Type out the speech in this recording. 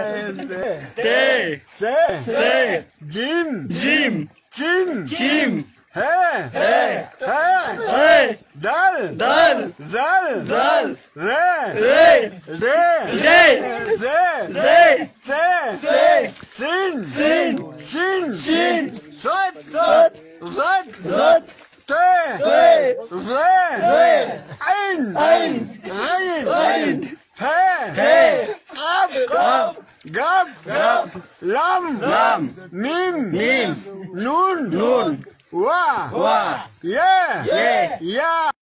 ت س س جيم جيم جيم جيم ها ه ها ه دال دال زال زال ر ر ر ر ز ز س س سين سين شين شين صاد صاد ضد ضد ت ت ظ ظ عين عين غين غين فا ف قاب قاف قاب قاف لام لام ميم ميم نون نون وا وا يا يه يا